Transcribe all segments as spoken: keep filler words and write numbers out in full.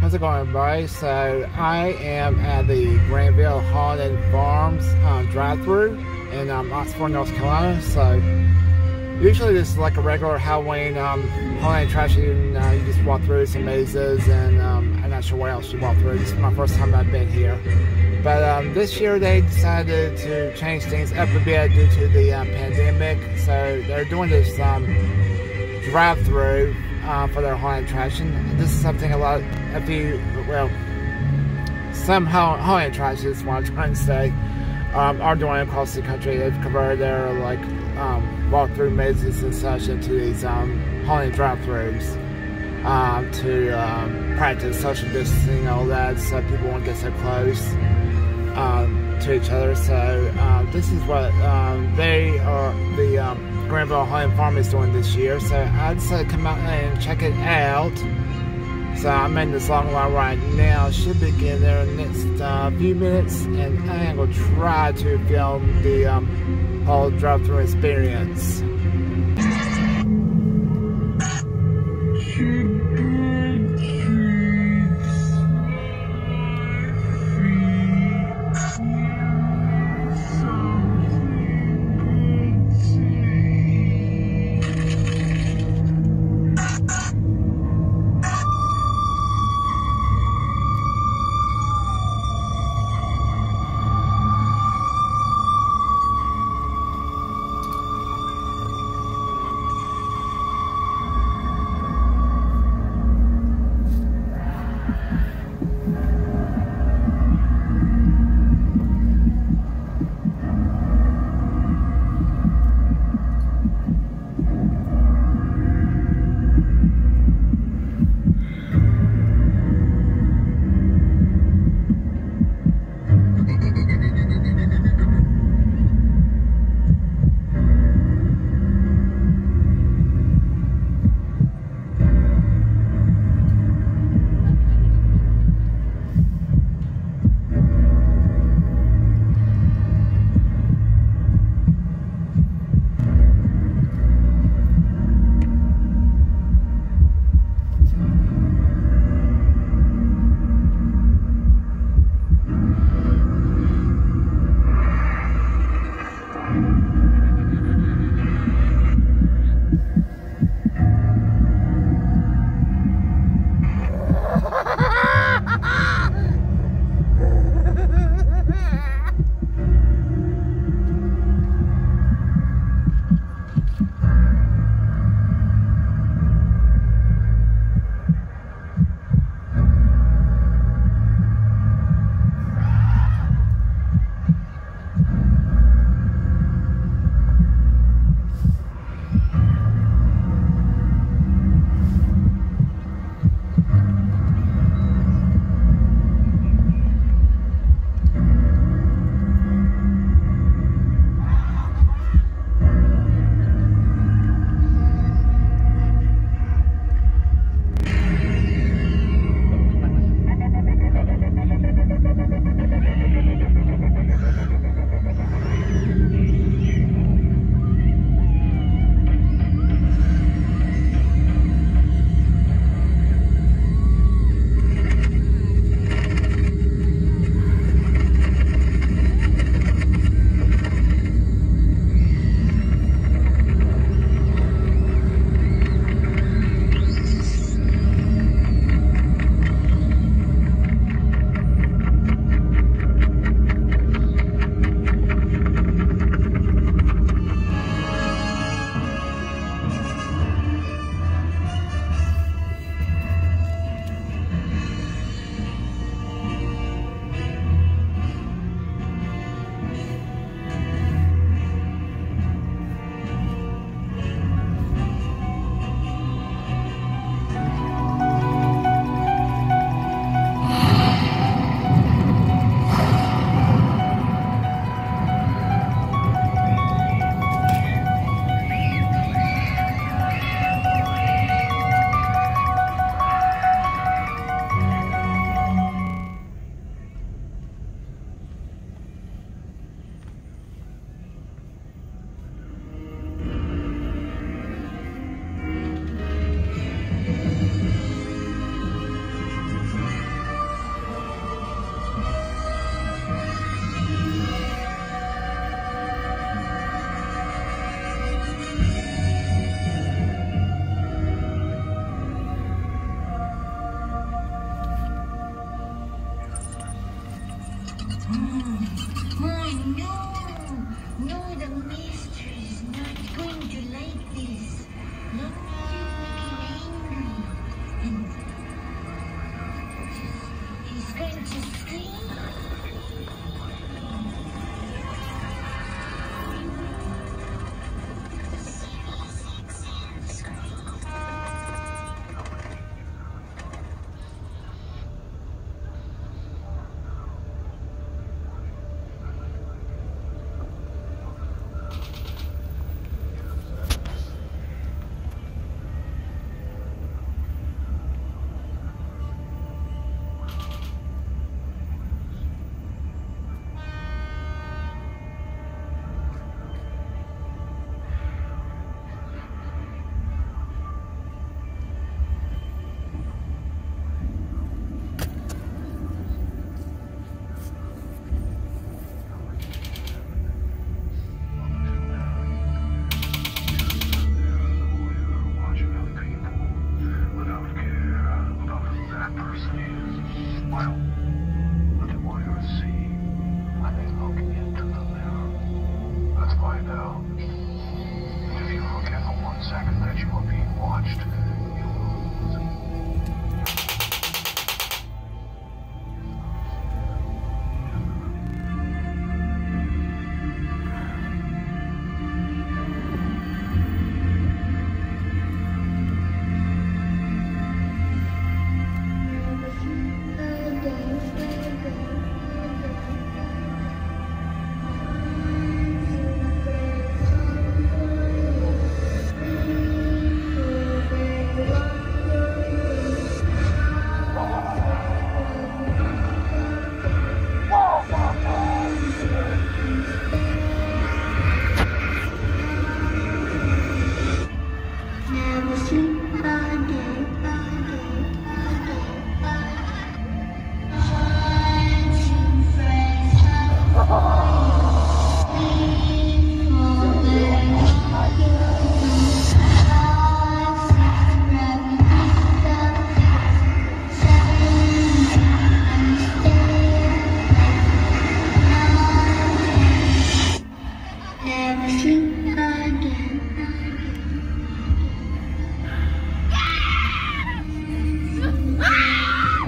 how's it going, everybody? So I am at the Granville Holiday Farms um, drive-thru in um, Oxford, North Carolina. So usually this is like a regular Halloween um, holiday attraction. Uh, you just walk through some mazes, and um, I'm not sure what else you walk through. This is my first time I've been here. But um, this year they decided to change things up a bit due to the um, pandemic. So they're doing this um, drive-thru uh, for their holiday attraction. This is something a lot, a few, well, some holiday attractions, what I'm trying to say, um, are doing across the country. They've converted their like um, walk-through mazes and such into these um, holiday drive-thrus um, to um, practice social distancing and all that, so people won't get so close Um, to each other. So uh, this is what um, they are, the um, Granville Holiday Farm is doing this year. So I decided to come out and check it out. So I'm in this long line right now. Should begin there in the next uh, few minutes, and I am going to try to film the um, whole drive-thru experience.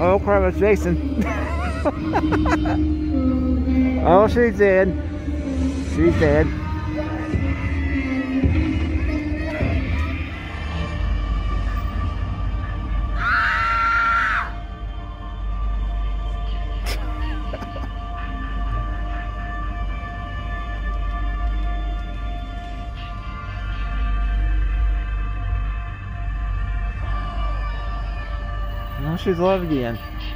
Oh crap, it's Jason. Oh, she's dead. She's dead. Now she's alive again.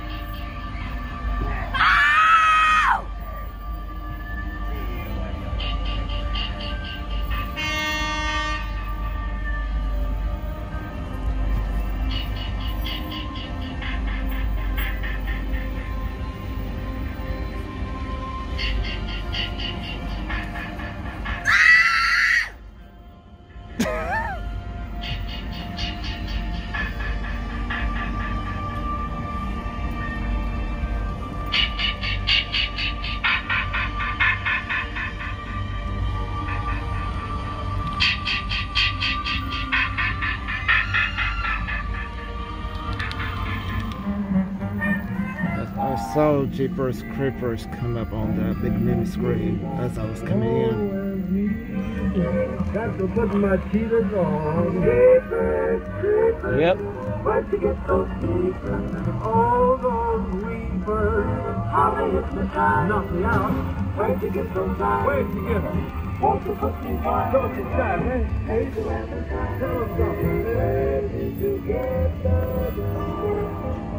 I saw Jeepers Creepers come up on the big mini screen as I was coming in. Got to put my cheetahs on. Yep. Where'd you get those cheetahs? All those weavers. How they hit the time. Knock me out. Where'd you get those guys? Where'd you get them? Won't you put me down? Don't you stop, man. Hey, tell them something. Where did you get those?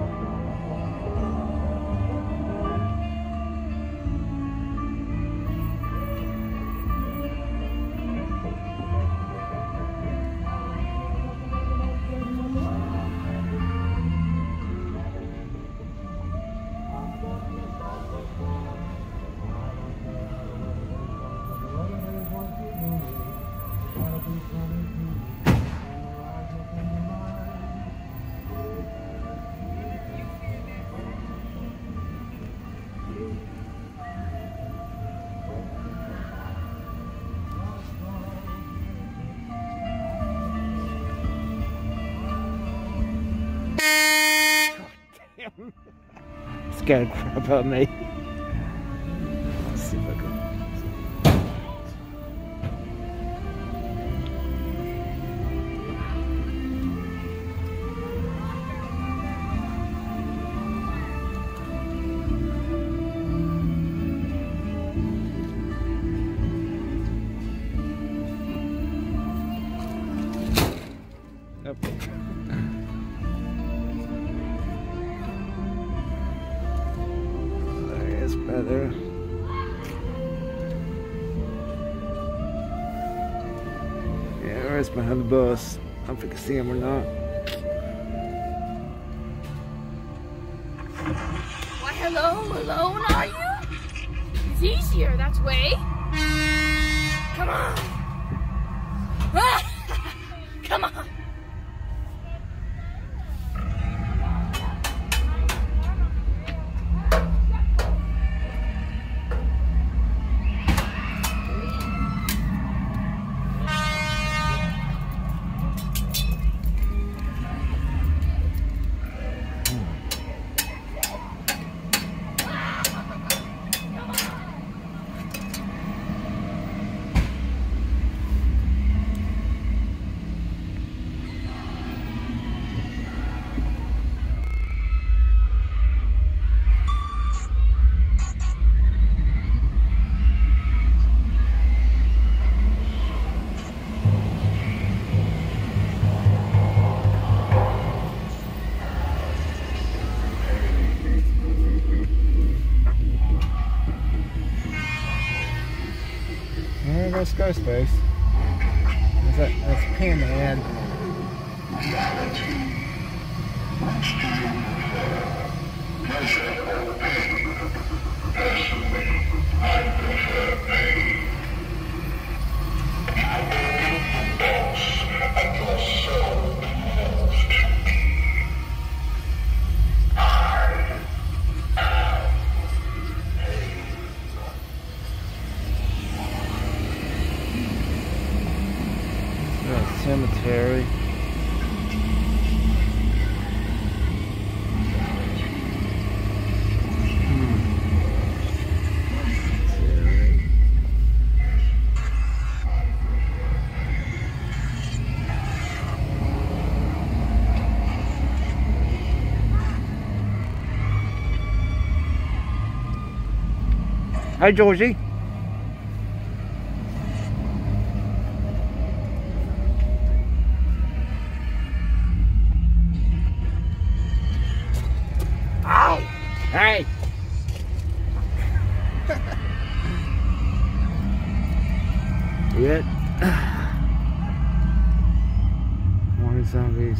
Scared crap out of me. Let's see if I can. Nope. Better. Yeah, right behind the bus. I don't know if I can see him or not. Why, hello, alone are you? It's easier that way. Come on. Ah! Come on. There goes Ghostface. That's, that, that's Pinhead. Cemetery. Hi, Georgie. Ow! Hey! Yet. Morning zombies.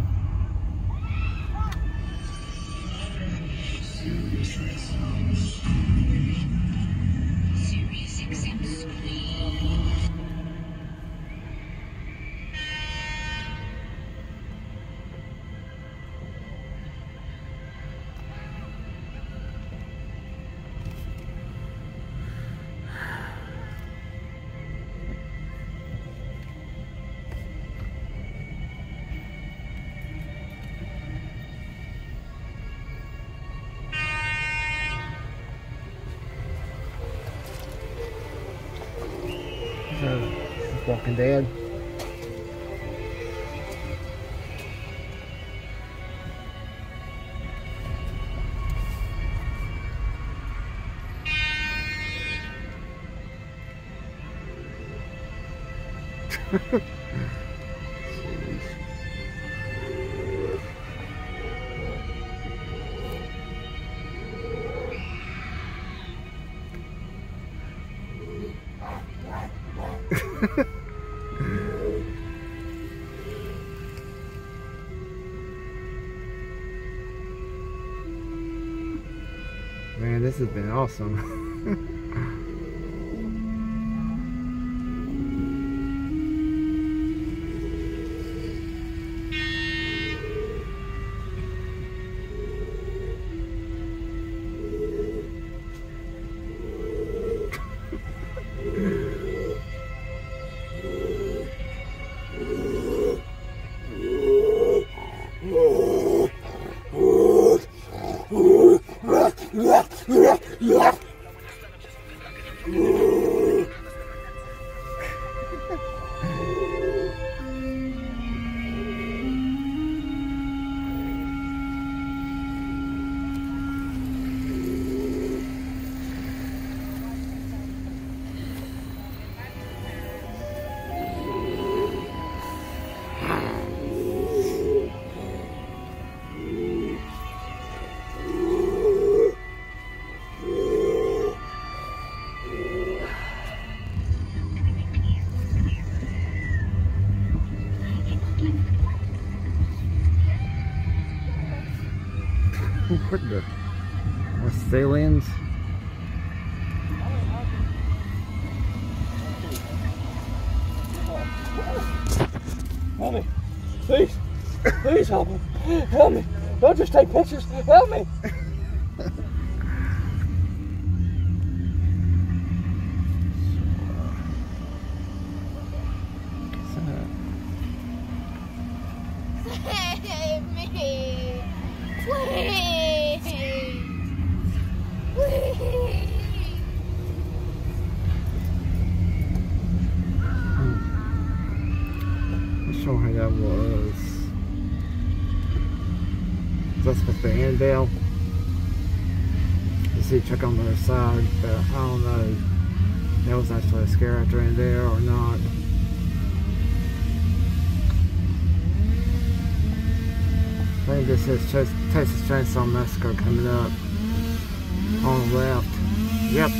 Uh, Walking Dead. Man, this has been awesome. What the? What's aliens? Help me. Please. Please help me. Help me. Don't just take pictures. Help me. Save me. Please. Please. Let's show how that was. Is that supposed to be Annabelle? You see, check on the other side, but I don't know if that was actually a scare actor in there or not. I think this is Ch Texas Chainsaw Massacre coming up on the left. Yep.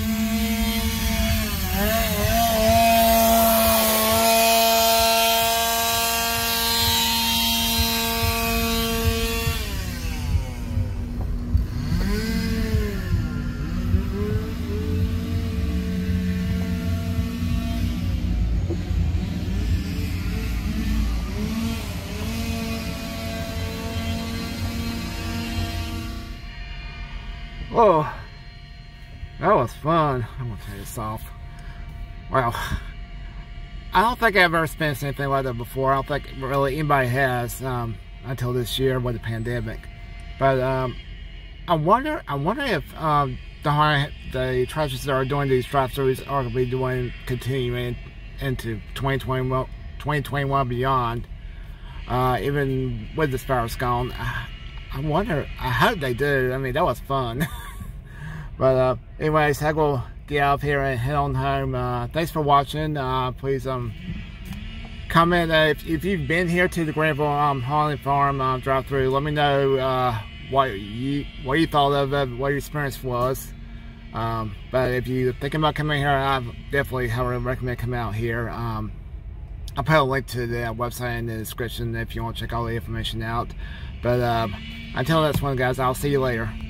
Oh, that was fun. I'm gonna turn this off. Well, I don't think I've ever experienced anything like that before. I don't think really anybody has um, until this year with the pandemic. But um, I wonder, I wonder if um, the the attractions that are doing these drive-thrus are going to be doing continuing into twenty twenty-one, twenty twenty-one beyond. Uh, even with this virus gone. I wonder, I hope they do. I mean, that was fun. But uh, anyways, I will get out of here and head on home. Uh, thanks for watching. Uh, please um comment uh, if, if you've been here to the Granville um, Haunted Farm um, drive-through. Let me know uh, what you what you thought of it, what your experience was. Um, but if you're thinking about coming here, I definitely highly recommend coming out here. Um, I'll put a link to the website in the description if you want to check all the information out. But uh, until next one, guys, I'll see you later.